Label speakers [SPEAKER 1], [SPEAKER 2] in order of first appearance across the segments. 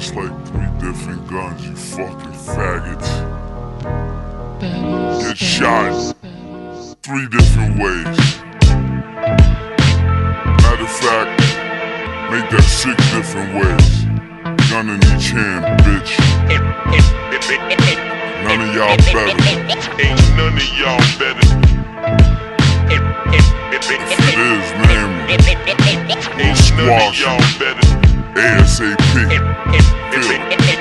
[SPEAKER 1] It's like 3 different guns, you fucking faggots. Get shot 3 different ways. Matter of fact, make that 6 different ways. Gun in each hand, bitch. None of y'all better.
[SPEAKER 2] Ain't none of y'all better.
[SPEAKER 1] If it is, man, we'll squash ASAP. Feel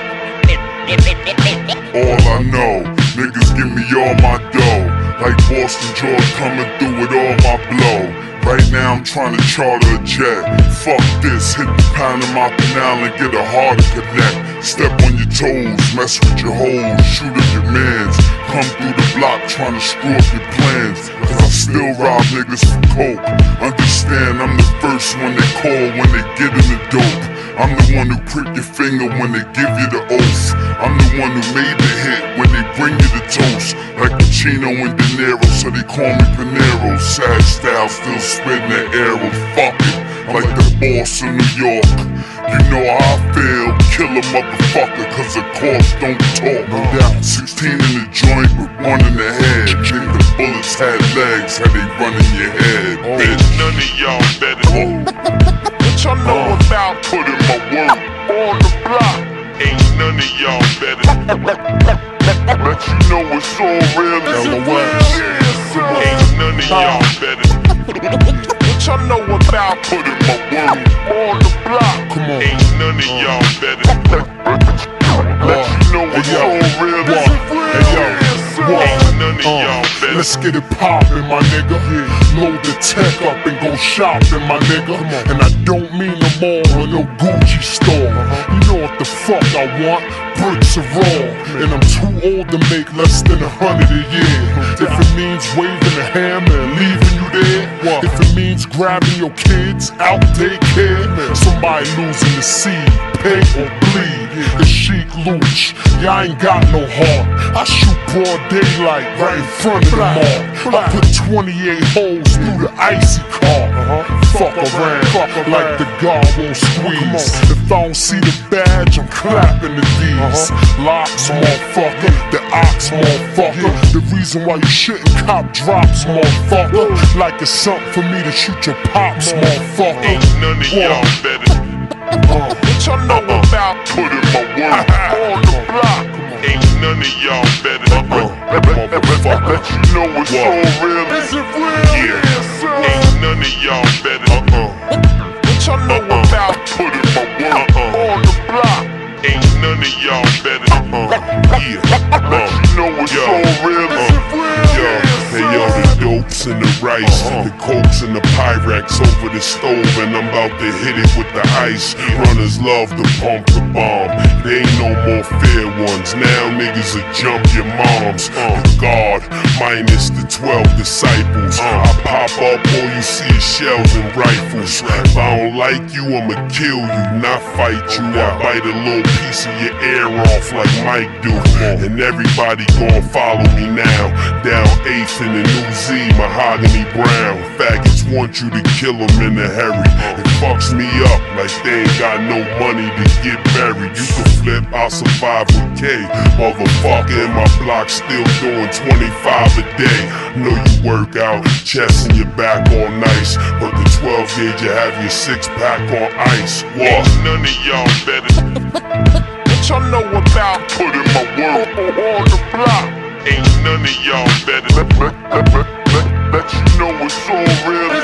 [SPEAKER 1] it. All I know, niggas give me all my dough. Like Boston George coming through with all my blow. Right now I'm trying to charter a jet. Fuck this, hit the Panama Canal and get a harder connect. Step on your toes, mess with your hoes, shoot up your mans. Come through the block trying to screw up your plans. Cause I still rob niggas for coke. Understand I'm the first one they call when they get in the dope. I'm the one who prick your finger when they give you the oath. I'm the one who made the hit when they bring you the toast. Like Pacino and De Niro, so they call me Panero. Sad style, still spitting the arrow. Fuck it, I'm like the boss of New York. You know how I feel, kill a motherfucker cause the cops don't talk. No doubt, 16 in the joint with 1 in the head. Think the bullets had legs, how they run in your head, bitch.
[SPEAKER 2] None of y'all better. What y'all know about
[SPEAKER 1] putting my work
[SPEAKER 2] on the block? Ain't none of y'all better.
[SPEAKER 1] Let you know it's all real.
[SPEAKER 2] Ain't none of y'all better. What y'all know about
[SPEAKER 1] putting my work
[SPEAKER 2] on the block?
[SPEAKER 3] Come on.
[SPEAKER 2] Ain't none of y'all better.
[SPEAKER 1] Let you know it's all real.
[SPEAKER 2] Ain't none of y'all better.
[SPEAKER 3] Let's get it poppin', my nigga. Load the tech up and go shopping, my nigga. And I don't mean no mall or no Gucci store. You know what the fuck I want? Bricks are raw. And I'm too old to make less than 100 a year. If it means waving a hammer and leaving you there, if it means grabbing your kids out daycare, somebody losing the seed, pay or bleed. The Sheek, Louch, y'all ain't got no heart. I shoot broad daylight right in front of the mall. I put 28 holes through the icy car. Fuck around like the guard won't squeeze. If I don't see the badge, I'm clapping the D's. Locks, motherfucker, the ox, motherfucker. The reason why you shouldn't cop drops, motherfucker. Like it's something for me to shoot your pops, motherfucker.
[SPEAKER 2] Ain't none of y'all better. What y'all know about
[SPEAKER 1] putting my work
[SPEAKER 2] on the block? Ain't none of y'all better.
[SPEAKER 1] Motherfucker, let you know it's all real.
[SPEAKER 2] Is it real?
[SPEAKER 1] Yeah.
[SPEAKER 2] Ain't none of y'all better. What y'all know about
[SPEAKER 1] putting my work
[SPEAKER 2] on the block? Ain't none of y'all better.
[SPEAKER 1] Yeah. Let you know it's all real.
[SPEAKER 2] Hey yo, the dopes and the rice, the cokes and the Pyrex over the stove, and I'm about to hit it with the ice. Runners love to pump the bomb. They ain't no more fair ones. Now niggas will jump your moms. The God minus the 12 disciples. I pop up, all you see is shells and rifles. If I don't like you, I'ma kill you, not fight you. I bite a little piece of your ear off like Mike do. And everybody gon' follow me now. Down 8th in the New Z, Mahogany Brown. Faggots want you to kill them in a hurry. It fucks me up like they ain't got no money to get buried. You can flip, I'll survive with K. Motherfucker in my block still doing 25 a day. Know you work out, chest and your back all nice, but the 12 gauge you have your 6-pack on ice. What? None of y'all better. What y'all know about
[SPEAKER 1] putting my work
[SPEAKER 2] on the block? Ain't none of y'all better.
[SPEAKER 1] Let you know it's all real.